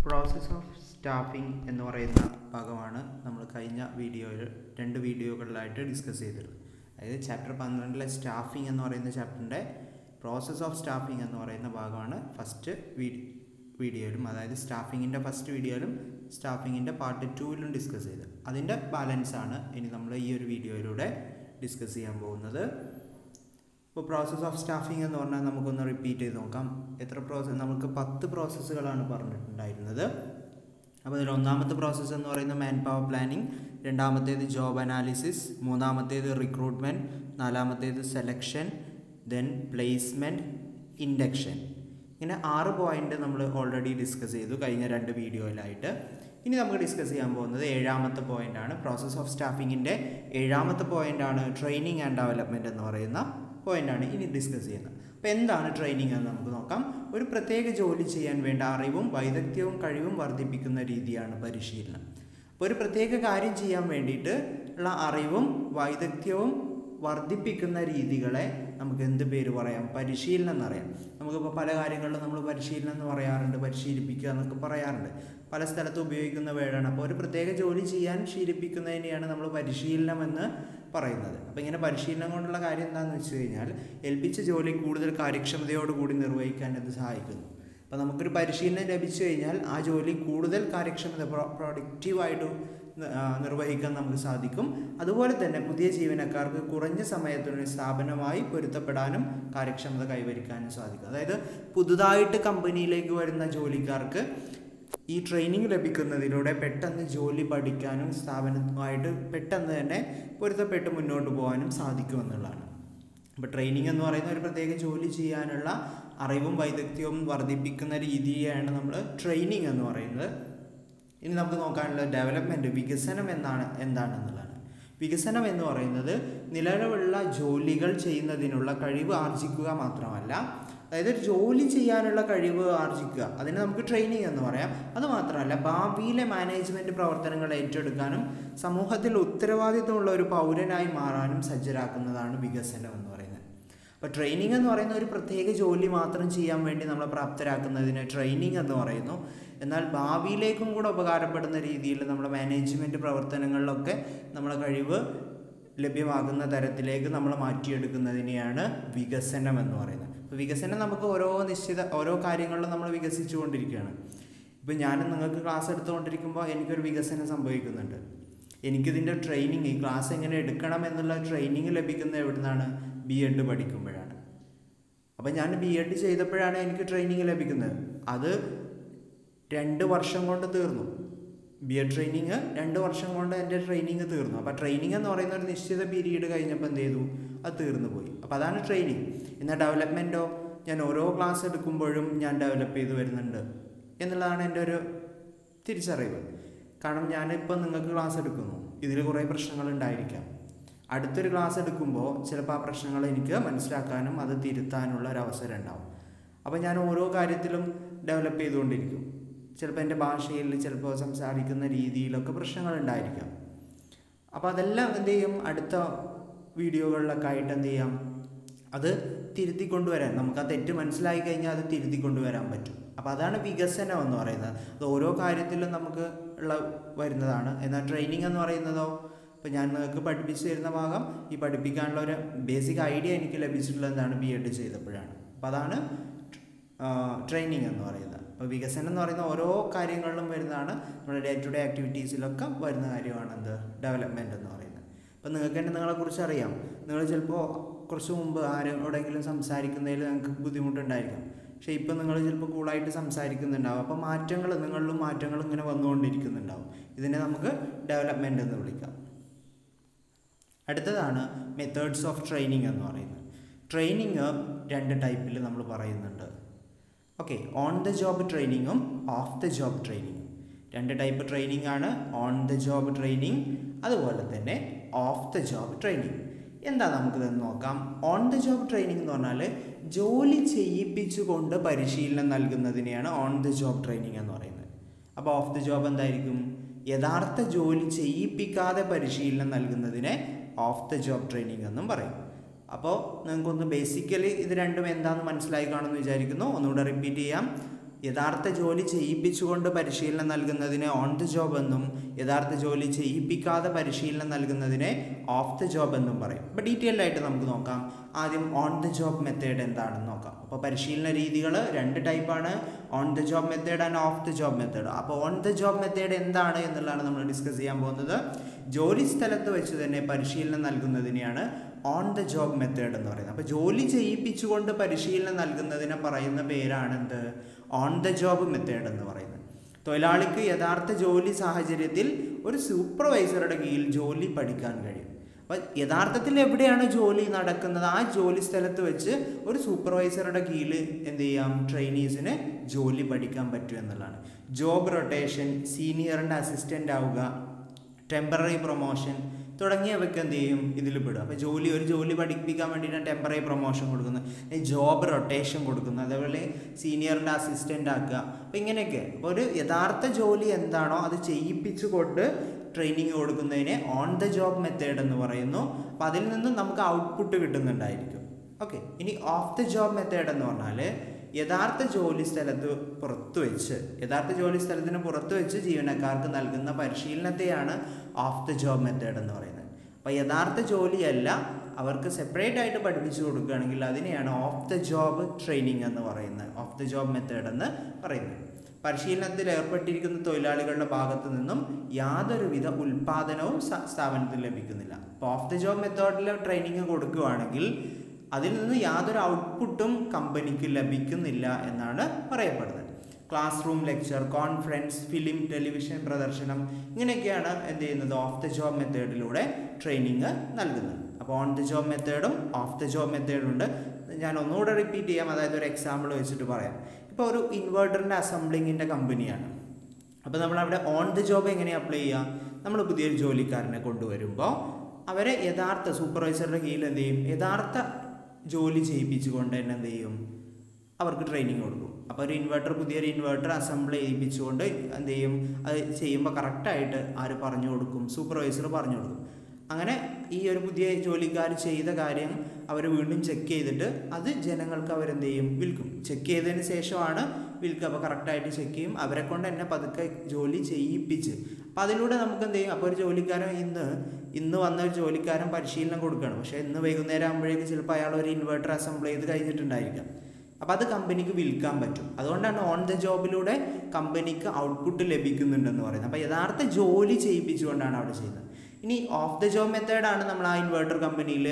Process of staffing എന്ന് പറയുന്ന ഭാഗമാണ് നമ്മൾ കഴിഞ്ഞ രണ്ട് വീഡിയോകളിലായിട്ട് ഡിസ്കസ് ചെയ്തത്. അതായത് ചാപ്റ്റർ 12 സ്റ്റാഫിംഗ് എന്ന് പറയുന്ന ചാപ്റ്ററിൻ്റെ പ്രോസസ് ഓഫ് സ്റ്റാഫിംഗ് എന്ന് പറയുന്ന ഭാഗമാണ് ഫസ്റ്റ് വീഡിയോയിലും, അതായത് സ്റ്റാഫിങ്ങിൻ്റെ ഫസ്റ്റ് വീഡിയോയിലും സ്റ്റാഫിങ്ങിൻ്റെ പാർട്ട് 2ലും ഡിസ്കസ് ചെയ്തത്. അതിൻ്റെ ബാലൻസാണ് ഇനി നമ്മൾ ഈ ഒരു വീഡിയോയിലൂടെ ഡിസ്കസ് ചെയ്യാൻ പോകുന്നത്. ഇപ്പോൾ പ്രോസസ് ഓഫ് സ്റ്റാഫിംഗ് എന്ന് പറഞ്ഞാൽ നമുക്കൊന്ന് റിപ്പീറ്റ് ചെയ്ത് നോക്കാം. നമുക്ക് 10 പ്രോസസ്സുകളാണ് പറഞ്ഞിട്ടുണ്ടായിരുന്നത്. അപ്പോൾ അതിൽ ഒന്നാമത്തെ പ്രോസസ്സ് എന്ന് പറയുന്നത് മാൻ പവർ പ്ലാനിങ്, രണ്ടാമത്തേത് ജോബ് അനാലിസിസ്, മൂന്നാമത്തേത് റിക്രൂട്ട്മെൻറ്റ്, നാലാമത്തേത് സെലക്ഷൻ, ദെൻ പ്ലേസ്മെൻറ്റ്, ഇൻഡക്ഷൻ. ഇങ്ങനെ 6 പോയിൻ്റ് നമ്മൾ ഓൾറെഡി ഡിസ്കസ് ചെയ്തു കഴിഞ്ഞ 2 വീഡിയോയിലായിട്ട്. ഇനി നമുക്ക് ഡിസ്കസ് ചെയ്യാൻ പോകുന്നത് 7ാമത്തെ പോയിൻ്റാണ്. പ്രോസസ് ഓഫ് സ്റ്റാഫിങ്ങിൻ്റെ 7ാമത്തെ പോയിൻ്റാണ് ട്രെയിനിങ് ആൻഡ് ഡെവലപ്മെൻറ്റ് എന്ന് പറയുന്ന പോയിൻ്റാണ് ഇനി ഡിസ്കസ് ചെയ്യുന്നത്. അപ്പോൾ എന്താണ് ട്രെയിനിങ് എന്ന് നമുക്ക് നോക്കാം. ഒരു പ്രത്യേക ജോലി ചെയ്യാൻ വേണ്ട അറിവും വൈദഗ്ധ്യവും കഴിവും വർദ്ധിപ്പിക്കുന്ന രീതിയാണ് പരിശീലനം. അപ്പോൾ ഒരു പ്രത്യേക കാര്യം ചെയ്യാൻ വേണ്ടിയിട്ട് ഉള്ള അറിവും വൈദഗ്ധ്യവും വർദ്ധിപ്പിക്കുന്ന രീതികളെ നമുക്ക് എന്ത് പേര് പറയാം? പരിശീലനം എന്നറിയാം. നമുക്കിപ്പോൾ പല കാര്യങ്ങളിലും നമ്മൾ പരിശീലനം എന്ന് പറയാറുണ്ട്, പരിശീലിപ്പിക്കുക എന്നൊക്കെ പറയാറുണ്ട്. പല സ്ഥലത്തും ഉപയോഗിക്കുന്ന വേർഡാണ്. അപ്പോൾ ഒരു പ്രത്യേക ജോലി ചെയ്യാൻ ശീലിപ്പിക്കുന്നതിനെയാണ് നമ്മൾ പരിശീലനം എന്ന് പറയുന്നത്. അപ്പോൾ ഇങ്ങനെ പരിശീലനം കൊണ്ടുള്ള കാര്യം എന്താണെന്ന് വെച്ച് കഴിഞ്ഞാൽ ഏൽപ്പിച്ച ജോലി കൂടുതൽ കാര്യക്ഷമതയോടുകൂടി നിർവഹിക്കാൻ അത് സഹായിക്കുന്നു. അപ്പോൾ നമുക്കൊരു പരിശീലനം ലഭിച്ചു കഴിഞ്ഞാൽ ആ ജോലി കൂടുതൽ കാര്യക്ഷമത പ്രൊഡക്റ്റീവായിട്ട് നിർവഹിക്കാൻ നമുക്ക് സാധിക്കും. അതുപോലെ തന്നെ പുതിയ ജീവനക്കാർക്ക് കുറഞ്ഞ സമയത്തിനുള്ളിൽ സ്ഥാപനമായി പൊരുത്തപ്പെടാനും കാര്യക്ഷമത കൈവരിക്കാനും സാധിക്കും. അതായത് പുതുതായിട്ട് കമ്പനിയിലേക്ക് വരുന്ന ജോലിക്കാർക്ക് ഈ ട്രെയിനിങ് ലഭിക്കുന്നതിലൂടെ പെട്ടെന്ന് ജോലി പഠിക്കാനും സ്ഥാപനവുമായിട്ട് പെട്ടെന്ന് തന്നെ പൊരുത്തപ്പെട്ട് മുന്നോട്ട് പോകാനും സാധിക്കുമെന്നുള്ളതാണ്. അപ്പോൾ ട്രെയിനിങ് എന്ന് പറയുന്ന ഒരു പ്രത്യേക ജോലി ചെയ്യാനുള്ള അറിവും വൈദഗ്ധ്യവും വർദ്ധിപ്പിക്കുന്ന രീതിയാണ് നമ്മൾ ട്രെയിനിങ് എന്ന് പറയുന്നത്. ഇനി നമുക്ക് നോക്കാനുള്ള ഡെവലപ്മെൻറ്റ്, വികസനം എന്താണെന്നുള്ളതാണ്. വികസനം എന്ന് പറയുന്നത് നിലവിലുള്ള ജോലികൾ ചെയ്യുന്നതിനുള്ള കഴിവ് ആർജിക്കുക മാത്രമല്ല, അതായത് ജോലി ചെയ്യാനുള്ള കഴിവ് ആർജിക്കുക, അതിനെ നമുക്ക് ട്രെയിനിങ് എന്ന് പറയാം. അതുമാത്രമല്ല ഭാവിയിലെ മാനേജ്മെൻറ്റ് പ്രവർത്തനങ്ങൾ ഏറ്റെടുക്കാനും സമൂഹത്തിൽ ഉത്തരവാദിത്തമുള്ള ഒരു പൗരനായി മാറാനും സജ്ജരാക്കുന്നതാണ് വികസനം എന്ന് പറയുന്നത്. അപ്പോൾ ട്രെയിനിങ് എന്ന് പറയുന്ന ഒരു പ്രത്യേക ജോലി മാത്രം ചെയ്യാൻ വേണ്ടി നമ്മളെ പ്രാപ്തരാക്കുന്നതിന് ട്രെയിനിങ് എന്ന് പറയുന്നു. എന്നാൽ ഭാവിയിലേക്കും കൂടെ ഉപകാരപ്പെടുന്ന രീതിയിൽ നമ്മുടെ മാനേജ്മെൻറ്റ് പ്രവർത്തനങ്ങളിലൊക്കെ നമ്മളെ കഴിവ് ലഭ്യമാകുന്ന തരത്തിലേക്ക് നമ്മൾ മാറ്റിയെടുക്കുന്നതിനെയാണ് വികസനം എന്ന് പറയുന്നത്. അപ്പോൾ വികസനം നമുക്ക് ഓരോ കാര്യങ്ങളിലും നമ്മൾ വികസിച്ചുകൊണ്ടിരിക്കുകയാണ്. ഇപ്പോൾ ഞാൻ നിങ്ങൾക്ക് ക്ലാസ് എടുത്തുകൊണ്ടിരിക്കുമ്പോൾ എനിക്കൊരു വികസനം സംഭവിക്കുന്നുണ്ട്. എനിക്കിതിൻ്റെ ട്രെയിനിങ്, ഈ ക്ലാസ് എങ്ങനെ എടുക്കണം എന്നുള്ള ട്രെയിനിങ് ലഭിക്കുന്നത് എവിടുന്നാണ്? B.Ed പഠിക്കുമ്പോഴാണ്. അപ്പോൾ ഞാൻ B.Ed ചെയ്തപ്പോഴാണ് എനിക്ക് ട്രെയിനിങ് ലഭിക്കുന്നത്. അത് 2 വർഷം കൊണ്ട് തീർന്നു. B.Ed ട്രെയിനിങ് 2 വർഷം കൊണ്ട് എൻ്റെ ട്രെയിനിങ് തീർന്നു. അപ്പോൾ ട്രെയിനിങ് എന്ന് പറയുന്ന ഒരു നിശ്ചിത പീരീഡ് കഴിഞ്ഞപ്പോൾ എന്ത് ചെയ്തു? അത് തീർന്നു പോയി. അപ്പോൾ അതാണ് ട്രെയിനിങ്. എന്നാൽ ഡെവലപ്മെൻറ്റോ, ഞാൻ ഓരോ ക്ലാസ് എടുക്കുമ്പോഴും ഞാൻ ഡെവലപ്പ് ചെയ്ത് വരുന്നുണ്ട് എന്നുള്ളതാണ് എൻ്റെ ഒരു തിരിച്ചറിവ്. കാരണം ഞാനിപ്പോൾ നിങ്ങൾക്ക് ക്ലാസ് എടുക്കുന്നു, ഇതിൽ കുറേ പ്രശ്നങ്ങൾ ഉണ്ടായിരിക്കാം. അടുത്തൊരു ക്ലാസ് എടുക്കുമ്പോൾ ചിലപ്പോൾ ആ പ്രശ്നങ്ങൾ എനിക്ക് മനസ്സിലാക്കാനും അത് തിരുത്താനുള്ള ഒരു അവസരം ഉണ്ടാവും. അപ്പോൾ ഞാൻ ഓരോ കാര്യത്തിലും ഡെവലപ്പ് ചെയ്തുകൊണ്ടിരിക്കും. ചിലപ്പോൾ എൻ്റെ ഭാഷയിൽ, ചിലപ്പോൾ സംസാരിക്കുന്ന രീതിയിലൊക്കെ പ്രശ്നങ്ങൾ ഉണ്ടായിരിക്കാം. അപ്പോൾ അതെല്ലാം എന്ത് ചെയ്യും? അടുത്ത വീഡിയോകളിലൊക്കെ ആയിട്ട് എന്ത് ചെയ്യാം? അത് തിരുത്തിക്കൊണ്ടുവരാൻ, നമുക്ക് ആ തെറ്റ് മനസ്സിലായി കഴിഞ്ഞാൽ അത് തിരുത്തിക്കൊണ്ടുവരാൻ പറ്റും. അപ്പോൾ അതാണ് വികസനം എന്ന് പറയുന്നത്. അത് ഓരോ കാര്യത്തിലും നമുക്ക് വരുന്നതാണ്. എന്നാൽ ട്രെയിനിങ് എന്ന് പറയുന്നതോ, ഇപ്പോൾ ഞാൻ നിങ്ങൾക്ക് പഠിപ്പിച്ചു തരുന്ന ഭാഗം, ഈ പഠിപ്പിക്കാനുള്ള ഒരു ബേസിക് ഐഡിയ എനിക്ക് ലഭിച്ചിട്ടുള്ളത് എന്താണ്? B.Ed ചെയ്തപ്പോഴാണ്. അപ്പോൾ അതാണ് ട്രെയിനിങ് എന്ന് പറയുന്നത്. അപ്പോൾ വികസനം എന്ന് പറയുന്ന ഓരോ കാര്യങ്ങളിലും വരുന്നതാണ്. നമ്മുടെ ഡേ ടു ഡേ ആക്ടിവിറ്റീസിലൊക്കെ വരുന്ന കാര്യമാണ് എന്ത്? ഡെവലപ്മെൻറ്റ് എന്ന് പറയുന്നത്. അപ്പോൾ നിങ്ങൾക്ക് തന്നെ നിങ്ങളെക്കുറിച്ച് അറിയാം. നിങ്ങൾ ചിലപ്പോൾ കുറച്ച് മുമ്പ് ആരോടെങ്കിലും സംസാരിക്കുന്നതിൽ നിങ്ങൾക്ക് ബുദ്ധിമുട്ടുണ്ടായിരിക്കും. പക്ഷേ ഇപ്പോൾ നിങ്ങൾ ചിലപ്പോൾ കൂളായിട്ട് സംസാരിക്കുന്നുണ്ടാവും. അപ്പോൾ നിങ്ങളിലും മാറ്റങ്ങൾ ഇങ്ങനെ വന്നുകൊണ്ടിരിക്കുന്നുണ്ടാവും. ഇതിനെ നമുക്ക് ഡെവലപ്മെൻറ്റ് എന്ന് വിളിക്കാം. അടുത്തതാണ് മെത്തേഡ്സ് ഓഫ് ട്രെയിനിങ് എന്ന് പറയുന്നത്. ട്രെയിനിങ് 2 ടൈപ്പിൽ നമ്മൾ പറയുന്നുണ്ട്. ഓക്കെ, ഓൺ ദ ജോബ് ട്രെയിനിങ്ങും ഓഫ് ദ ജോബ് ട്രെയിനിങ്ങും. 2 ടൈപ്പ് ട്രെയിനിങ് ആണ്. ഓൺ ദ ജോബ് ട്രെയിനിങ്, അതുപോലെ തന്നെ ഓഫ് ദ ജോബ് ട്രെയിനിങ്. എന്താ നമുക്കിതെന്ന് നോക്കാം. ഓൺ ദ ജോബ് ട്രെയിനിങ് എന്ന് പറഞ്ഞാൽ ജോലി ചെയ്യിപ്പിച്ചുകൊണ്ട് പരിശീലനം നൽകുന്നതിനെയാണ് ഓൺ ദ ജോബ് ട്രെയിനിങ് എന്ന് പറയുന്നത്. അപ്പോൾ ഓഫ് ദ ജോബ് എന്തായിരിക്കും? യഥാർത്ഥ ജോലി ചെയ്യിപ്പിക്കാതെ പരിശീലനം നൽകുന്നതിനെ ഓഫ് ദ ജോബ് ട്രെയിനിങ് എന്നും പറയും. അപ്പോൾ നിങ്ങൾക്കൊന്ന് ബേസിക്കലി ഇത് രണ്ടും എന്താണെന്ന് മനസ്സിലായി കാണുമെന്ന് വിചാരിക്കുന്നു. ഒന്നുകൂടെ റിപ്പീറ്റ് ചെയ്യാം. യഥാർത്ഥ ജോലി ചെയ്യിപ്പിച്ചുകൊണ്ട് പരിശീലനം നൽകുന്നതിനെ ഓൺ ദ ജോബ് എന്നും യഥാർത്ഥ ജോലി ചെയ്യിപ്പിക്കാതെ പരിശീലനം നൽകുന്നതിനെ ഓഫ് ദ ജോബ് എന്നും പറയും. അപ്പോൾ ഡീറ്റെയിൽഡ് ആയിട്ട് നമുക്ക് നോക്കാം. ആദ്യം ഓൺ ദ ജോബ് മെത്തേഡ് എന്താണെന്ന് നോക്കാം. അപ്പോൾ പരിശീലന രീതികൾ 2 ടൈപ്പാണ്, on the job method and off the job method. അപ്പോൾ ഓൺ ദ ജോബ് മെത്തേഡ് എന്താണ് എന്നുള്ളതാണ് നമ്മൾ ഡിസ്കസ് ചെയ്യാൻ പോകുന്നത്. ജോലി സ്ഥലത്ത് വെച്ച് തന്നെ പരിശീലനം നൽകുന്നതിനെയാണ് ഓൺ ദ ജോബ് മെത്തേഡ് എന്ന് പറയുന്നത്. അപ്പോൾ ജോലി ചെയ്യിപ്പിച്ചുകൊണ്ട് പരിശീലനം നൽകുന്നതിനെ പറയുന്ന പേരാണെന്ത്? ഓൺ ദ ജോബ് മെത്തേഡ് എന്ന് പറയുന്നത്. തൊഴിലാളിക്ക് യഥാർത്ഥ ജോലി സാഹചര്യത്തിൽ ഒരു സൂപ്പർവൈസറുടെ കീഴിൽ ജോലി പഠിക്കാൻ കഴിയും. അപ്പോൾ യഥാർത്ഥത്തിൽ എവിടെയാണ് ജോലി നടക്കുന്നത് ആ ജോലി സ്ഥലത്ത് വെച്ച് ഒരു സൂപ്പർവൈസറുടെ കീഴിൽ എന്ത് ചെയ്യാം? ട്രെയിനീസിന് ജോലി പഠിക്കാൻ പറ്റും എന്നുള്ളതാണ്. ജോബ് റൊട്ടേഷൻ, സീനിയറിൻ്റെ അസിസ്റ്റൻ്റ് ആവുക, ടെമ്പററി പ്രൊമോഷൻ തുടങ്ങിയവയ്ക്ക് എന്ത് ചെയ്യും? ഇതിൽ പെടും. അപ്പോൾ ഒരു ജോലി പഠിപ്പിക്കാൻ വേണ്ടിയിട്ടാണ് ടെമ്പററി പ്രൊമോഷൻ കൊടുക്കുന്നത്, ജോബ് റൊട്ടേഷൻ കൊടുക്കുന്നത്, അതേപോലെ സീനിയറിൻ്റെ അസിസ്റ്റൻ്റ് ആക്കുക. അപ്പോൾ ഇങ്ങനെയൊക്കെ അപ്പോൾ ഒരു യഥാർത്ഥ ജോലി എന്താണോ അത് ചെയ്യിപ്പിച്ചുകൊണ്ട് ട്രെയിനിങ് കൊടുക്കുന്നതിനെ ഓൺ ദ ജോബ് മെത്തേഡ് എന്ന് പറയുന്നു. അപ്പോൾ അതിൽ നിന്നും നമുക്ക് ഔട്ട്പുട്ട് കിട്ടുന്നുണ്ടായിരിക്കും. ഓക്കെ, ഇനി ഓഫ് ദ ജോബ് മെത്തേഡ് എന്ന് പറഞ്ഞാൽ യഥാർത്ഥ ജോലി സ്ഥലത്തിന് പുറത്ത് വെച്ച് ജീവനക്കാർക്ക് നൽകുന്ന പരിശീലനത്തെയാണ് ഓഫ് ദ ജോബ് മെത്തേഡ് എന്ന് പറയുന്നത്. അപ്പോൾ യഥാർത്ഥ ജോലിയല്ല അവർക്ക് സെപ്പറേറ്റ് ആയിട്ട് പഠിപ്പിച്ചു കൊടുക്കുകയാണെങ്കിൽ അതിനെയാണ് ഓഫ് ദ ജോബ് ട്രെയിനിങ് എന്ന് പറയുന്നത്, ഓഫ് ദ ജോബ് മെത്തേഡ് എന്ന് പറയുന്നത്. പരിശീലനത്തിൽ ഏർപ്പെട്ടിരിക്കുന്ന തൊഴിലാളികളുടെ ഭാഗത്തു നിന്നും യാതൊരുവിധ ഉൽപ്പാദനവും സ്ഥാപനത്തിൽ ലഭിക്കുന്നില്ല. അപ്പോൾ ഓഫ് ദ ജോബ് മെത്തേഡിൽ ട്രെയിനിങ് കൊടുക്കുകയാണെങ്കിൽ അതിൽ നിന്ന് യാതൊരു ഔട്ട്പുട്ടും കമ്പനിക്ക് ലഭിക്കുന്നില്ല എന്നാണ് പറയപ്പെടുന്നത്. Class room lecture, conference, film, television പ്രദർശനം ഇങ്ങനെയൊക്കെയാണ് എന്ത് ചെയ്യുന്നത്? ഓഫ് ദ ജോബ് മെത്തേഡിലൂടെ ട്രെയിനിങ് നൽകുന്നത്. അപ്പോൾ ഓൺ ദ ജോബ് മെത്തേഡും ഓഫ് ദ ജോബ് മെത്തേഡും ഉണ്ട്. ഞാൻ ഒന്നുകൂടെ റിപ്പീറ്റ് ചെയ്യാം, അതായത് ഒരു എക്സാമ്പിൾ വെച്ചിട്ട് പറയാം. ഇപ്പോൾ ഒരു ഇൻവെർട്ടറിൻ്റെ അസംബ്ലിങ്ങിൻ്റെ കമ്പനിയാണ്. അപ്പോൾ നമ്മളവിടെ ഓൺ ദ ജോബ് എങ്ങനെ അപ്ലൈ ചെയ്യുക? നമ്മൾ പുതിയൊരു ജോലിക്കാരനെ കൊണ്ടുവരുമ്പോൾ അവരെ യഥാർത്ഥ സൂപ്പർവൈസറുടെ കീഴിൽ എന്ത് ചെയ്യും? യഥാർത്ഥ ജോലി ചെയ്യിപ്പിച്ചുകൊണ്ട് തന്നെ എന്ത് ചെയ്യും? അവർക്ക് ട്രെയിനിങ് കൊടുക്കും. അപ്പോൾ പുതിയൊരു ഇൻവെർട്ടർ അസംബിൾ ചെയ്യിപ്പിച്ചുകൊണ്ട് എന്ത് ചെയ്യും? അത് ചെയ്യുമ്പോൾ കറക്റ്റായിട്ട് ആര് പറഞ്ഞു കൊടുക്കും? സൂപ്പർവൈസർ പറഞ്ഞു കൊടുക്കും. അങ്ങനെ ഈ ഒരു പുതിയ ജോലിക്കാർ ചെയ്ത കാര്യം അവർ വീണ്ടും ചെക്ക് ചെയ്തിട്ട് അത് ജനങ്ങൾക്ക് അവരെന്ത് ചെയ്യും? വിൽക്കും. ചെക്ക് ചെയ്തതിന് ശേഷമാണ് വിൽക്കുക. അപ്പോൾ കറക്റ്റായിട്ട് ചെക്ക് ചെയ്യും. അവരെ കൊണ്ട് തന്നെ പതുക്കെ ജോലി ചെയ്യിപ്പിച്ച് അപ്പോൾ അതിലൂടെ നമുക്ക് എന്ത് ചെയ്യും? അപ്പോൾ ഒരു ജോലിക്കാരൻ ഇന്ന് വന്ന ഒരു ജോലിക്കാരൻ പരിശീലനം കൊടുക്കുകയാണ്. പക്ഷേ ഇന്ന് വൈകുന്നേരം ആകുമ്പോഴേക്കും ചിലപ്പോൾ അയാൾ ഒരു ഇൻവെർട്ടർ അസംബിൾ ചെയ്ത് കഴിഞ്ഞിട്ടുണ്ടായിരിക്കാം. അപ്പോൾ അത് കമ്പനിക്ക് വിൽക്കാൻ പറ്റും. അതുകൊണ്ടാണ് ഓൺ ദ ജോബിലൂടെ കമ്പനിക്ക് ഔട്ട്പുട്ട് ലഭിക്കുന്നുണ്ടെന്ന് പറയുന്നത്. അപ്പോൾ യഥാർത്ഥ ജോലി ചെയ്യിപ്പിച്ചുകൊണ്ടാണ് അവിടെ ചെയ്യുന്നത്. ഇനി ഓഫ് ദ ജോബ് മെത്തേഡാണ് നമ്മൾ ആ ഇൻവെർട്ടർ കമ്പനിയിൽ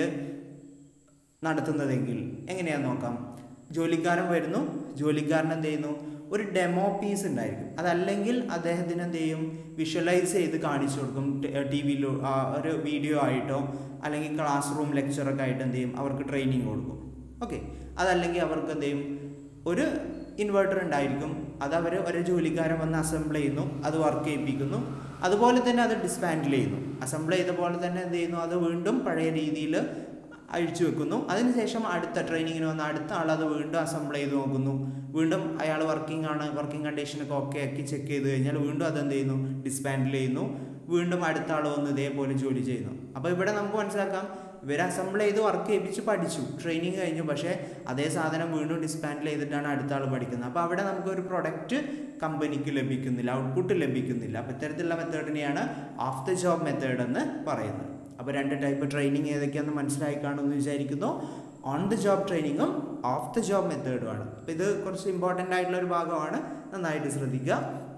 നടത്തുന്നതെങ്കിൽ എങ്ങനെയാണെന്ന് നോക്കാം. ജോലിക്കാരൻ വരുന്നു, ജോലിക്കാരൻ എന്ത് ചെയ്യുന്നു? ഒരു ഡെമോ പീസ് ഉണ്ടായിരിക്കും. അതല്ലെങ്കിൽ അദ്ദേഹത്തിന് എന്ത് ചെയ്യും? വിഷ്വലൈസ് ചെയ്ത് കാണിച്ചു കൊടുക്കും. TV-യിലോ ഒരു വീഡിയോ ആയിട്ടോ അല്ലെങ്കിൽ ക്ലാസ് റൂം ലെക്ചറൊക്കെ ആയിട്ട് എന്ത് ചെയ്യും? അവർക്ക് ട്രെയിനിങ് കൊടുക്കും. ഓക്കെ, അതല്ലെങ്കിൽ അവർക്ക് എന്ത് ചെയ്യും? ഒരു ഇൻവെർട്ടർ ഉണ്ടായിരിക്കും, അത് ഒരു ജോലിക്കാരൻ വന്ന് അസംബിൾ ചെയ്യുന്നു, അത് വർക്ക് ചെയ്യിപ്പിക്കുന്നു. അതുപോലെ തന്നെ അത് ഡിസ്മാൻഡിൽ ചെയ്യുന്നു. അസംബിൾ ചെയ്ത പോലെ തന്നെ എന്ത് ചെയ്യുന്നു? അത് വീണ്ടും പഴയ രീതിയിൽ അഴിച്ചു വെക്കുന്നു. അതിനുശേഷം അടുത്ത ട്രെയിനിങ്ങിന് വന്ന അടുത്ത ആൾ അത് വീണ്ടും അസംബിൾ ചെയ്ത് നോക്കുന്നു. വീണ്ടും അയാൾ വർക്കിംഗ് കണ്ടീഷനൊക്കെ ഓക്കെ ആക്കി ചെക്ക് ചെയ്ത് കഴിഞ്ഞാൽ വീണ്ടും അതെന്ത് ചെയ്യുന്നു? ഡിസ്മാൻഡിൽ ചെയ്യുന്നു. വീണ്ടും അടുത്ത ആൾ വന്ന് ഇതേപോലെ ജോലി ചെയ്യുന്നു. അപ്പോൾ ഇവിടെ നമുക്ക് മനസ്സിലാക്കാം, ഇവർ അസംബിൾ ചെയ്ത് വർക്ക് ചെയ്യിപ്പിച്ച് പഠിച്ചു, ട്രെയിനിങ് കഴിഞ്ഞു. പക്ഷേ അതേ സാധനം വീണ്ടും ഡിസ്മാൻഡിൽ ചെയ്തിട്ടാണ് അടുത്ത ആൾ പഠിക്കുന്നത്. അപ്പോൾ അവിടെ നമുക്കൊരു പ്രൊഡക്റ്റ് കമ്പനിക്ക് ലഭിക്കുന്നില്ല, ഔട്ട്പുട്ട് ലഭിക്കുന്നില്ല. അപ്പോൾ ഇത്തരത്തിലുള്ള മെത്തേഡിനെയാണ് ഓഫ് ദ ജോബ് മെത്തേഡ് എന്ന് പറയുന്നത്. അപ്പോൾ 2 ടൈപ്പ് ട്രെയിനിങ് ഏതൊക്കെയാണെന്ന് മനസ്സിലായി കാണുമെന്ന് വിചാരിക്കുന്നു. ഓൺ ദ ജോബ് ട്രെയിനിങ്ങും ഓഫ് ദ ജോബ് മെത്തേഡുമാണ്. അപ്പോൾ ഇത് കുറച്ച് ഇമ്പോർട്ടൻ്റ് ആയിട്ടുള്ള ഒരു ഭാഗമാണ്, നന്നായിട്ട് ശ്രദ്ധിക്കുക.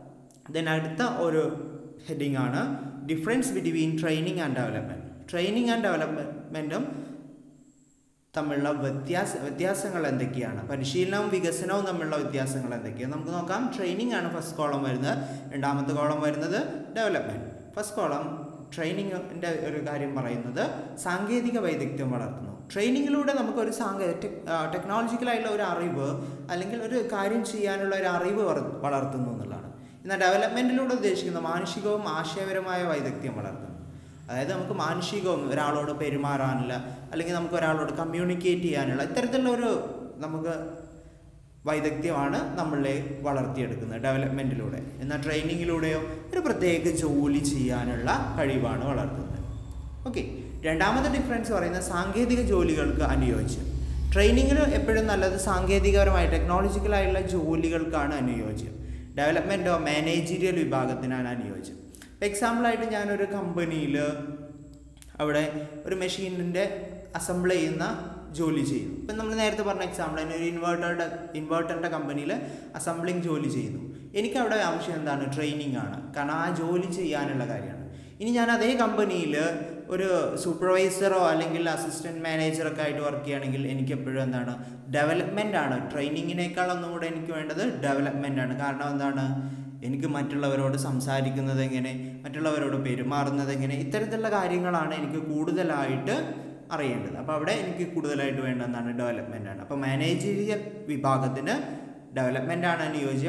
ദെൻ അടുത്ത ഒരു ഹെഡിങ് ആണ് difference between training and development. Training and ഡെവലപ്മെൻറ്റും തമ്മിലുള്ള വ്യത്യാസങ്ങൾ എന്തൊക്കെയാണ്? പരിശീലനവും വികസനവും തമ്മിലുള്ള വ്യത്യാസങ്ങൾ എന്തൊക്കെയാണ് നമുക്ക് നോക്കാം. ട്രെയിനിങ് ആണ് ഫസ്റ്റ് കോളം വരുന്നത്, രണ്ടാമത്തെ കോളം വരുന്നത് ഡെവലപ്മെൻറ്റ്. ഫസ്റ്റ് കോളം ട്രെയിനിങ്ങിൻ്റെ ഒരു കാര്യം പറയുന്നത് സാങ്കേതിക വൈദഗ്ധ്യം വളർത്തുന്നു. ട്രെയിനിങ്ങിലൂടെ നമുക്കൊരു ടെക്നോളജിക്കലായിട്ടുള്ള ഒരു അറിവ് അല്ലെങ്കിൽ ഒരു കാര്യം ചെയ്യാനുള്ള ഒരു അറിവ് വളർത്തുന്നു എന്നുള്ളതാണ്. എന്നാൽ ഡെവലപ്മെൻറ്റിലൂടെ ഉദ്ദേശിക്കുന്ന മാനുഷികവും ആശയപരമായ വൈദഗ്ധ്യം വളർത്തുന്നു. അതായത് നമുക്ക് മാനുഷികവും ഒരാളോട് പെരുമാറാനുള്ള അല്ലെങ്കിൽ നമുക്ക് ഒരാളോട് കമ്മ്യൂണിക്കേറ്റ് ചെയ്യാനുള്ള ഇത്തരത്തിലുള്ള ഒരു നമുക്ക് വൈദഗ്ധ്യമാണ് നമ്മളെ വളർത്തിയെടുക്കുന്നത് ഡെവലപ്മെൻറ്റിലൂടെ. എന്നാൽ ട്രെയിനിങ്ങിലൂടെയോ ഒരു പ്രത്യേക ജോലി ചെയ്യാനുള്ള കഴിവാണ് വളർത്തുന്നത്. ഓക്കെ, രണ്ടാമത്തെ ഡിഫറൻസ് പറയുന്നത് സാങ്കേതിക ജോലികൾക്ക് അനുയോജ്യം. ട്രെയിനിങ്ങിന് എപ്പോഴും നല്ലത് സാങ്കേതികപരമായി ടെക്നോളജിക്കലായിട്ടുള്ള ജോലികൾക്കാണ് അനുയോജ്യം. ഡെവലപ്മെൻറ്റോ മാനേജീരിയൽ വിഭാഗത്തിനാണ് അനുയോജ്യം. എക്സാമ്പിളായിട്ട് ഞാനൊരു കമ്പനിയിൽ അവിടെ ഒരു മെഷീനിൻ്റെ അസംബിൾ ചെയ്യുന്ന ജോലി ചെയ്യുന്നു. ഇപ്പം നമ്മൾ നേരത്തെ പറഞ്ഞ എക്സാമ്പിൾ തന്നെ ഒരു ഇൻവേർട്ടറിൻ്റെ കമ്പനിയിൽ അസംബ്ലിങ് ജോലി ചെയ്യുന്നു. എനിക്കവിടെ ആവശ്യം എന്താണ്? ട്രെയിനിങ് ആണ്. കാരണം ആ ജോലി ചെയ്യാനുള്ള കാര്യമാണ്. ഇനി ഞാൻ അതേ കമ്പനിയിൽ ഒരു സൂപ്പർവൈസറോ അല്ലെങ്കിൽ അസിസ്റ്റൻറ്റ് മാനേജറൊക്കെ ആയിട്ട് വർക്ക് ചെയ്യുകയാണെങ്കിൽ എനിക്ക് എപ്പോഴും എന്താണ്? ഡെവലപ്മെൻ്റ് ആണ്. ട്രെയിനിങ്ങിനേക്കാൾ ഒന്നും കൂടെ എനിക്ക് വേണ്ടത് ഡെവലപ്മെൻ്റ് ആണ്. കാരണം എന്താണ്? എനിക്ക് മറ്റുള്ളവരോട് സംസാരിക്കുന്നത് എങ്ങനെ, മറ്റുള്ളവരോട് പെരുമാറുന്നത് എങ്ങനെ, ഇത്തരത്തിലുള്ള കാര്യങ്ങളാണ് എനിക്ക് കൂടുതലായിട്ട് അറിയേണ്ടത്. അപ്പോൾ അവിടെ എനിക്ക് കൂടുതലായിട്ട് വേണ്ടതാണ് ഡെവലപ്മെൻ്റ് ആണ്. അപ്പോൾ മാനേജീരിയൽ വിഭാഗത്തിന് ഡെവലപ്മെൻ്റ് ആണ് അനുയോജ്യം.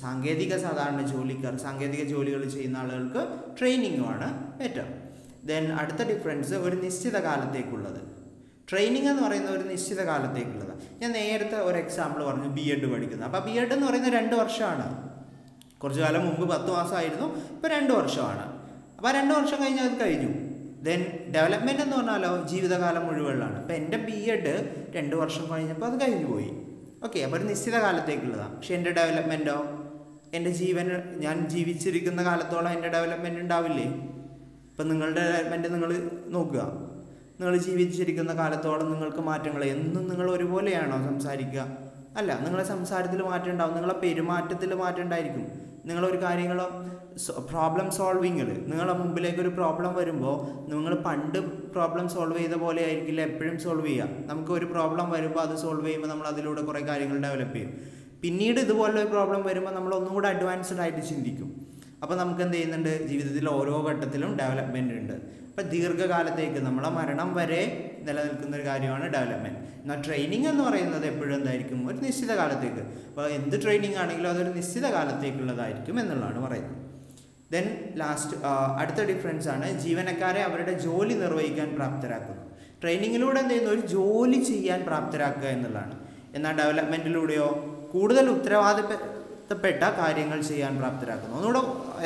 സാധാരണ സാങ്കേതിക ജോലികൾ ചെയ്യുന്ന ആളുകൾക്ക് ട്രെയിനിങ്ങുമാണ് ഏറ്റവും. ദെൻ അടുത്ത ഡിഫറൻസ് ഒരു നിശ്ചിത കാലത്തേക്കുള്ളത്. ട്രെയിനിങ് എന്ന് പറയുന്ന ഒരു നിശ്ചിത കാലത്തേക്കുള്ളതാണ്. ഞാൻ നേരത്തെ ഒരു എക്സാമ്പിൾ പറഞ്ഞു, BEd പഠിക്കുന്നത്. അപ്പോൾ BEd എന്ന് പറയുന്നത് 2 വർഷമാണ്. കുറച്ചു കാലം മുമ്പ് 10 മാസമായിരുന്നു, ഇപ്പോൾ 2 വർഷമാണ്. അപ്പോൾ 2 വർഷം കഴിഞ്ഞാൽ അത് കഴിഞ്ഞു. ദെൻ ഡെവലപ്മെൻ്റ് എന്ന് പറഞ്ഞാലോ ജീവിതകാലം മുഴുവനാണ്. ഇപ്പോൾ എൻ്റെ BEd 2 വർഷം കഴിഞ്ഞപ്പോൾ അത് കഴിഞ്ഞു പോയി. ഓക്കെ, അപ്പോൾ ഒരു നിശ്ചിത കാലത്തേക്കുള്ളതാണ്. പക്ഷേ എൻ്റെ ഡെവലപ്മെൻറ്റോ, എൻ്റെ ഞാൻ ജീവിച്ചിരിക്കുന്ന കാലത്തോളം എൻ്റെ ഡെവലപ്മെൻറ്റ് ഉണ്ടാവില്ലേ? ഇപ്പം നിങ്ങളുടെ ഡെവലപ്മെൻറ്റ് നിങ്ങൾ നോക്കുക. നിങ്ങൾ ജീവിച്ചിരിക്കുന്ന കാലത്തോളം നിങ്ങൾക്ക് മാറ്റങ്ങൾ, എന്നും നിങ്ങൾ ഒരുപോലെയാണോ സംസാരിക്കുക? അല്ല, നിങ്ങളുടെ സംസാരത്തിൽ മാറ്റം ഉണ്ടാവും, നിങ്ങളുടെ പെരുമാറ്റത്തിൽ മാറ്റം ഉണ്ടായിരിക്കും. നിങ്ങളൊരു കാര്യങ്ങളോ പ്രോബ്ലം സോൾവിങ്ങിൽ നിങ്ങളുടെ മുമ്പിലേക്ക് ഒരു പ്രോബ്ലം വരുമ്പോൾ നിങ്ങൾ പണ്ട് പ്രോബ്ലം സോൾവ് ചെയ്ത പോലെ ആയിരിക്കില്ല എപ്പോഴും സോൾവ് ചെയ്യുക. നമുക്ക് ഒരു പ്രോബ്ലം വരുമ്പോൾ അത് സോൾവ് ചെയ്യുമ്പോൾ നമ്മൾ അതിലൂടെ കുറേ കാര്യങ്ങൾ ഡെവലപ്പ് ചെയ്യും. പിന്നീട് ഇതുപോലൊരു പ്രോബ്ലം വരുമ്പോൾ നമ്മൾ ഒന്നും കൂടെ അഡ്വാൻസ്ഡ് ആയിട്ട് ചിന്തിക്കും. അപ്പോൾ നമുക്ക് എന്ത് ചെയ്യുന്നുണ്ട്? ജീവിതത്തിൽ ഓരോ ഘട്ടത്തിലും ഡെവലപ്മെൻ്റ് ഉണ്ട്. അപ്പോൾ ദീർഘകാലത്തേക്ക് നമ്മളെ മരണം വരെ നിലനിൽക്കുന്ന ഒരു കാര്യമാണ് ഡെവലപ്മെൻറ്റ്. എന്നാൽ ട്രെയിനിങ് എന്ന് പറയുന്നത് എപ്പോഴും എന്തായിരിക്കും? ഒരു നിശ്ചിത കാലത്തേക്ക്. അപ്പോൾ എന്ത് ട്രെയിനിങ് ആണെങ്കിലും അതൊരു നിശ്ചിത കാലത്തേക്കുള്ളതായിരിക്കും എന്നുള്ളതാണ് പറയുന്നത്. ദെൻ അടുത്ത ഡിഫറൻസ് ആണ് ജീവനക്കാരെ അവരുടെ ജോലി നിർവഹിക്കാൻ പ്രാപ്തരാക്കുന്നു. ട്രെയിനിങ്ങിലൂടെ എന്ത് ചെയ്യുന്നു? ഒരു ജോലി ചെയ്യാൻ പ്രാപ്തരാക്കുക എന്നുള്ളതാണ്. എന്നാൽ ഡെവലപ്മെൻറ്റിലൂടെയോ കൂടുതൽ ഉത്തരവാദിത്തപ്പെട്ട കാര്യങ്ങൾ ചെയ്യാൻ പ്രാപ്തരാക്കുന്നു. ഒന്നുകൂടെ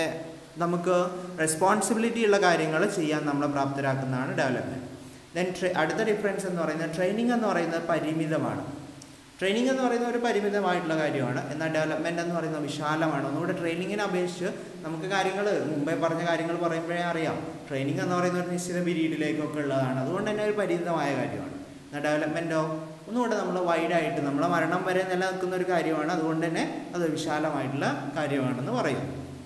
നമുക്ക് റെസ്പോൺസിബിലിറ്റി ഉള്ള കാര്യങ്ങൾ ചെയ്യാൻ നമ്മളെ പ്രാപ്തരാക്കുന്നതാണ് ഡെവലപ്മെൻറ്റ്. ദെൻ അടുത്ത ഡിഫറൻസ് എന്ന് പറയുന്നത് ട്രെയിനിങ് എന്ന് പറയുന്നത് പരിമിതമാണ്. ട്രെയിനിങ് എന്ന് പറയുന്ന ഒരു പരിമിതമായിട്ടുള്ള കാര്യമാണ്. എന്നാൽ ഡെവലപ്മെൻറ്റ് എന്ന് പറയുന്നത് വിശാലമാണ്. ഒന്നുകൂടെ ട്രെയിനിങ്ങിനെ അപേക്ഷിച്ച് നമുക്ക് കാര്യങ്ങൾ മുമ്പേ പറഞ്ഞ കാര്യങ്ങൾ പറയുമ്പോഴേ അറിയാം. ട്രെയിനിങ് എന്ന് പറയുന്ന ഒരു നിശ്ചിത പീരീഡിലേക്കൊക്കെ ഉള്ളതാണ്. അതുകൊണ്ട് തന്നെ ഒരു പരിമിതമായ കാര്യമാണ്. എന്നാൽ ഡെവലപ്മെൻറ്റോ ഒന്നുകൂടെ നമ്മൾ വൈഡായിട്ട് നമ്മളെ മരണം വരെ നിലനിൽക്കുന്ന ഒരു കാര്യമാണ്. അതുകൊണ്ട് തന്നെ അത് വിശാലമായിട്ടുള്ള കാര്യമാണെന്ന് പറയുന്നു.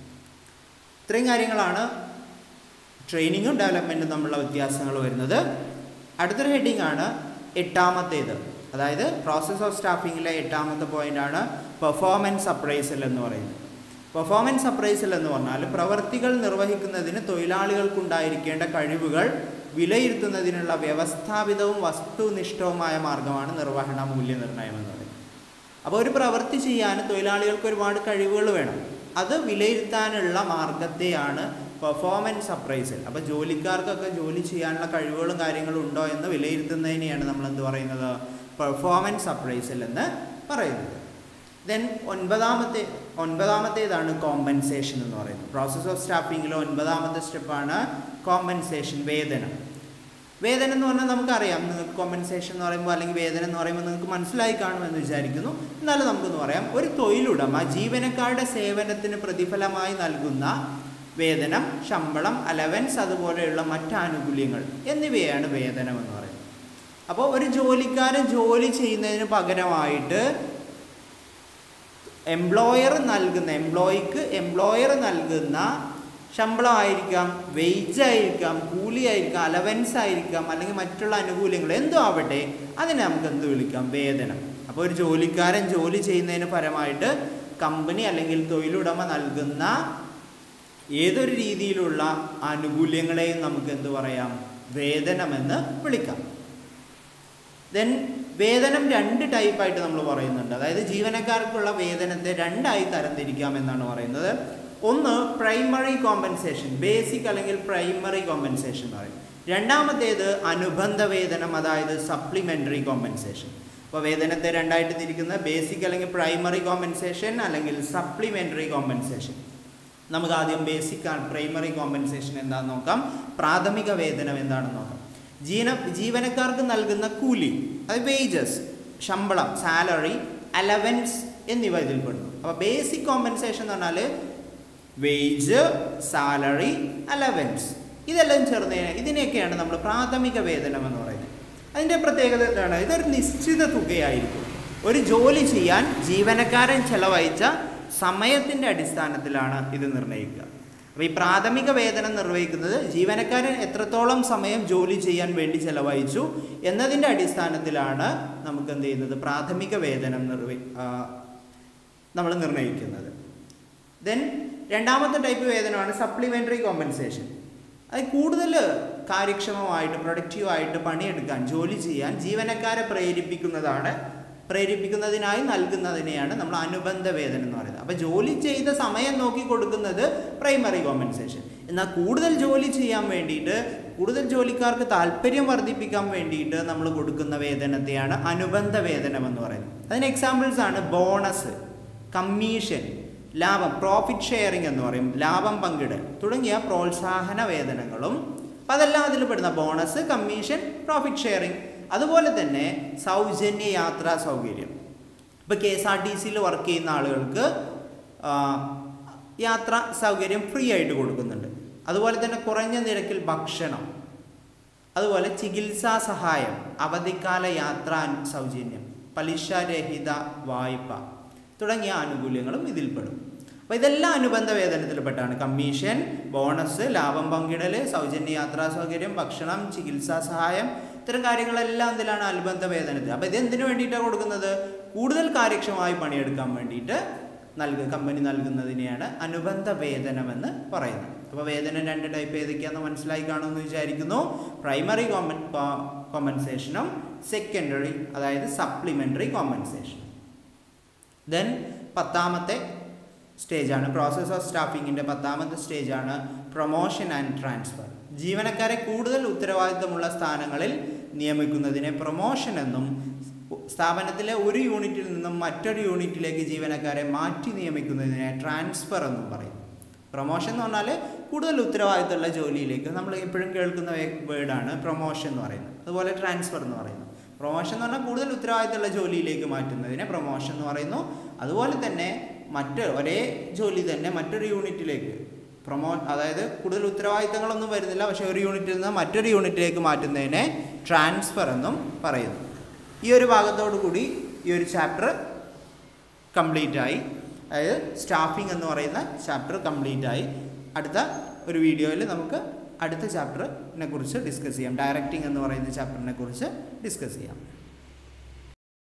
ഇത്രയും കാര്യങ്ങളാണ് ട്രെയിനിങ്ങും ഡെവലപ്മെൻറ്റും തമ്മിലുള്ള വ്യത്യാസങ്ങൾ വരുന്നത്. അടുത്തൊരു ഹെഡിങ് ആണ് 8ാമത്തേത്. അതായത് പ്രോസസ് ഓഫ് സ്റ്റാഫിങ്ങിലെ 8ാമത്തെ പോയിൻ്റാണ് പെർഫോമൻസ് അപ്രൈസൽ എന്ന് പറയുന്നത്. പെർഫോമൻസ് അപ്രൈസൽ എന്ന് പറഞ്ഞാൽ പ്രവൃത്തികൾ നിർവഹിക്കുന്നതിന് തൊഴിലാളികൾക്കുണ്ടായിരിക്കേണ്ട കഴിവുകൾ വിലയിരുത്തുന്നതിനുള്ള വ്യവസ്ഥാപിതവും വസ്തുനിഷ്ഠവുമായ മാർഗമാണ് നിർവഹണ മൂല്യനിർണ്ണയം എന്ന് പറയുന്നത്. അപ്പോൾ ഒരു പ്രവൃത്തി ചെയ്യാൻ തൊഴിലാളികൾക്ക് ഒരുപാട് കഴിവുകൾ വേണം. അത് വിലയിരുത്താനുള്ള മാർഗത്തെയാണ് പെർഫോമൻസ് അപ്രൈസൽ. അപ്പോൾ ജോലിക്കാർക്കൊക്കെ ജോലി ചെയ്യാനുള്ള കഴിവുകളും കാര്യങ്ങളും ഉണ്ടോ എന്ന് വിലയിരുത്തുന്നതിനെയാണ് നമ്മൾ എന്ത് പറയുന്നത്? പെർഫോമൻസ് അപ്രൈസൽ എന്ന് പറയുന്നത്. ദെൻ 9ാമത്തേതാണ് കോമ്പൻസേഷൻ എന്ന് പറയുന്നത്. പ്രോസസ് ഓഫ് സ്റ്റാഫിങ്ങിലെ 9ാമത്തെ സ്റ്റെപ്പാണ് കോമ്പൻസേഷൻ, വേതനം. വേതനം എന്ന് പറഞ്ഞാൽ നമുക്കറിയാം. നിങ്ങൾക്ക് കോമ്പൻസേഷൻ എന്ന് പറയുമ്പോൾ അല്ലെങ്കിൽ വേതനം എന്ന് പറയുമ്പോൾ നിങ്ങൾക്ക് മനസ്സിലായി കാണുമെന്ന് വിചാരിക്കുന്നു. എന്നാലും നമുക്കൊന്ന് പറയാം. ഒരു തൊഴിലുടമ ജീവനക്കാരുടെ സേവനത്തിന് പ്രതിഫലമായി നൽകുന്ന വേതനം, ശമ്പളം, അലവൻസ്, അതുപോലെയുള്ള മറ്റ് ആനുകൂല്യങ്ങൾ എന്നിവയാണ് വേതനം എന്ന് പറയുന്നത്. അപ്പോൾ ഒരു ജോലിക്കാരൻ ജോലി ചെയ്യുന്നതിന് പകരമായിട്ട് എംപ്ലോയർ നൽകുന്ന ശമ്പളമായിരിക്കാം, വേജായിരിക്കാം, കൂലിയായിരിക്കാം, അലവൻസ് ആയിരിക്കാം, അല്ലെങ്കിൽ മറ്റുള്ള ആനുകൂല്യങ്ങൾ എന്തോ ആവട്ടെ, അതിനെ നമുക്ക് എന്ത് വിളിക്കാം? വേതനം. അപ്പോൾ ഒരു ജോലിക്കാരൻ ജോലി ചെയ്യുന്നതിന് പരമായിട്ട് കമ്പനി അല്ലെങ്കിൽ തൊഴിലുടമ നൽകുന്ന ഏതൊരു രീതിയിലുള്ള ആനുകൂല്യങ്ങളെയും നമുക്ക് എന്ത് പറയാം? വേതനമെന്ന് വിളിക്കാം. ദെൻ വേതനം 2 ടൈപ്പായിട്ട് നമ്മൾ പറയുന്നുണ്ട്. അതായത് ജീവനക്കാർക്കുള്ള വേതനത്തെ 2ആയി തരംതിരിക്കാം എന്നാണ് പറയുന്നത്. ഒന്ന് പ്രൈമറി കോമ്പൻസേഷൻ, ബേസിക് അല്ലെങ്കിൽ പ്രൈമറി കോമ്പൻസേഷൻ എന്ന് പറയും. രണ്ടാമത്തേത് അനുബന്ധ വേതനം, അതായത് സപ്ലിമെൻ്ററി കോമ്പൻസേഷൻ. അപ്പോൾ വേതനത്തെ 2ആയിട്ട് തിരിക്കുന്നത് ബേസിക് അല്ലെങ്കിൽ പ്രൈമറി കോമ്പൻസേഷൻ അല്ലെങ്കിൽ സപ്ലിമെൻ്ററി കോമ്പൻസേഷൻ. നമുക്ക് ആദ്യം ബേസിക് പ്രൈമറി കോമ്പൻസേഷൻ എന്താണെന്ന് നോക്കാം. പ്രാഥമിക വേതനം എന്താണെന്ന് നോക്കാം. ജീവനക്കാർക്ക് നൽകുന്ന കൂലി, അത് വേജസ്. ശമ്പളം, സാലറി, അലവൻസ് എന്നിവ ഇതിൽ പെടുന്നു. അപ്പോൾ ബേസിക് കോമ്പൻസേഷൻ എന്ന് പറഞ്ഞാൽ വേജ്, സാലറി, അലവൻസ് ഇതെല്ലാം ചേർന്ന് ഇതിനെയൊക്കെയാണ് നമ്മൾ പ്രാഥമിക വേതനം എന്ന് പറയുന്നത്. അതിൻ്റെ പ്രത്യേകത എന്താണ്? ഇതൊരു നിശ്ചിത തുകയായിരിക്കും. ഒരു ജോലി ചെയ്യാൻ ജീവനക്കാരൻ ചെലവഴിച്ച സമയത്തിൻ്റെ അടിസ്ഥാനത്തിലാണ് ഇത് നിർണ്ണയിക്കുക. അപ്പോൾ ഈ പ്രാഥമിക വേതനം നിർവഹിക്കുന്നത് ജീവനക്കാരൻ എത്രത്തോളം സമയം ജോലി ചെയ്യാൻ വേണ്ടി ചെലവഴിച്ചു എന്നതിൻ്റെ അടിസ്ഥാനത്തിലാണ് നമുക്ക് എന്ത് ചെയ്യുന്നത്? പ്രാഥമിക വേതനം നമ്മൾ നിർണ്ണയിക്കുന്നത്. ദെൻ രണ്ടാമത്തെ ടൈപ്പ് വേതനമാണ് സപ്ലിമെൻ്ററി കോമ്പൻസേഷൻ. അത് കൂടുതൽ കാര്യക്ഷമമായിട്ട് പ്രൊഡക്റ്റീവായിട്ട് പണിയെടുക്കാൻ, ജോലി ചെയ്യാൻ ജീവനക്കാരെ പ്രേരിപ്പിക്കുന്നതിനായി നൽകുന്നതിനെയാണ് നമ്മൾ അനുബന്ധ വേതനം എന്ന് പറയുന്നത്. അപ്പോൾ ജോലി ചെയ്ത സമയം നോക്കി കൊടുക്കുന്നത് പ്രൈമറി കോമ്പൻസേഷൻ. എന്നാൽ കൂടുതൽ ജോലി ചെയ്യാൻ വേണ്ടിയിട്ട്, കൂടുതൽ ജോലിക്കാർക്ക് താല്പര്യം വർദ്ധിപ്പിക്കാൻ വേണ്ടിയിട്ട് നമ്മൾ കൊടുക്കുന്ന വേതനത്തെയാണ് അനുബന്ധ വേതനം എന്ന് പറയുന്നത്. അതിന് എക്സാമ്പിൾസ് ആണ് ബോണസ്, കമ്മീഷൻ, ലാഭം, പ്രോഫിറ്റ് ഷെയറിംഗ് എന്ന് പറയും, ലാഭം പങ്കിടൽ തുടങ്ങിയ പ്രോത്സാഹന വേതനങ്ങളും. അപ്പം അതെല്ലാം അതിൽ പെടുന്ന ബോണസ്, കമ്മീഷൻ, പ്രോഫിറ്റ് ഷെയറിംഗ്. അതുപോലെ തന്നെ സൗജന്യ യാത്രാ സൗകര്യം. ഇപ്പോൾ KSRTCയിൽ വർക്ക് ചെയ്യുന്ന ആളുകൾക്ക് യാത്രാ സൗകര്യം ഫ്രീ ആയിട്ട് കൊടുക്കുന്നുണ്ട്. അതുപോലെ തന്നെ കുറഞ്ഞ നിരക്കിൽ ഭക്ഷണം, അതുപോലെ ചികിത്സാ സഹായം, അവധിക്കാല യാത്രാ സൗജന്യം, പലിശരഹിത വായ്പ തുടങ്ങിയ ആനുകൂല്യങ്ങളും ഇതിൽപ്പെടും. അപ്പോൾ ഇതെല്ലാം അനുബന്ധ വേതനത്തിൽപ്പെട്ടാണ്. കമ്മീഷൻ, ബോണസ്, ലാഭം പങ്കിടൽ, സൗജന്യ യാത്രാ സൗകര്യം, ഭക്ഷണം, ചികിത്സാ സഹായം, ഇത്തരം കാര്യങ്ങളെല്ലാം ഇതിലാണ് അനുബന്ധ വേതനത്തിൽ. അപ്പോൾ ഇത് എന്തിനു വേണ്ടിയിട്ടാണ് കൊടുക്കുന്നത്? കൂടുതൽ കാര്യക്ഷമമായി പണിയെടുക്കാൻ വേണ്ടിയിട്ട് കമ്പനി നൽകുന്നതിനെയാണ് അനുബന്ധ വേതനമെന്ന് പറയുന്നത്. അപ്പോൾ വേതനം രണ്ട് ടൈപ്പ് ഏതൊക്കെയാണെന്ന് മനസ്സിലായി കാണുമെന്ന് വിചാരിക്കുന്നു. പ്രൈമറി കോമ്പൻസേഷനും സെക്കൻഡറി അതായത് സപ്ലിമെൻ്ററി കോമ്പൻസേഷനും. ദെൻ 10ാമത്തെ സ്റ്റേജാണ് പ്രോസസ് ഓഫ് സ്റ്റാഫിങ്ങിൻ്റെ 10ാമത്തെ സ്റ്റേജാണ് പ്രൊമോഷൻ ആൻഡ് ട്രാൻസ്ഫർ. ജീവനക്കാരെ കൂടുതൽ ഉത്തരവാദിത്തമുള്ള സ്ഥാനങ്ങളിൽ നിയമിക്കുന്നതിനെ പ്രൊമോഷൻ എന്നും സ്ഥാപനത്തിലെ ഒരു യൂണിറ്റിൽ നിന്നും മറ്റൊരു യൂണിറ്റിലേക്ക് ജീവനക്കാരെ മാറ്റി നിയമിക്കുന്നതിനെ ട്രാൻസ്ഫർ എന്നും പറയും. പ്രൊമോഷൻ എന്ന് പറഞ്ഞാൽ കൂടുതൽ ഉത്തരവാദിത്തമുള്ള ജോലിയിലേക്ക്, നമ്മൾ എപ്പോഴും കേൾക്കുന്ന വേർഡാണ് പ്രൊമോഷൻ എന്ന് പറയുന്നത്. അതുപോലെ ട്രാൻസ്ഫർ എന്ന് പറയുന്നു. പ്രൊമോഷൻ എന്ന് പറഞ്ഞാൽ കൂടുതൽ ഉത്തരവാദിത്തമുള്ള ജോലിയിലേക്ക് മാറ്റുന്നതിനെ പ്രൊമോഷൻ എന്ന് പറയുന്നു. അതുപോലെ തന്നെ ഒരേ ജോലി തന്നെ മറ്റൊരു യൂണിറ്റിലേക്ക് അതായത് കൂടുതൽ ഉത്തരവാദിത്തങ്ങളൊന്നും വരുന്നില്ല, പക്ഷേ ഒരു യൂണിറ്റിൽ നിന്ന് മറ്റൊരു യൂണിറ്റിലേക്ക് മാറ്റുന്നതിനെ ട്രാൻസ്ഫർ എന്നും പറയുന്നു. ഈ ഒരു ഭാഗത്തോടു കൂടി ഈ ഒരു ചാപ്റ്റർ കംപ്ലീറ്റ് ആയി. അതായത് സ്റ്റാഫിംഗ് എന്ന് പറയുന്ന ചാപ്റ്റർ കംപ്ലീറ്റ് ആയി. അടുത്ത ഒരു വീഡിയോയിൽ നമുക്ക് അടുത്ത ചാപ്റ്ററിനെ കുറിച്ച് ഡിസ്കസ് ചെയ്യാം. ഡയറക്റ്റിംഗ് എന്ന് പറയുന്ന ചാപ്റ്ററിനെ കുറിച്ച് ഡിസ്കസ് ചെയ്യാം.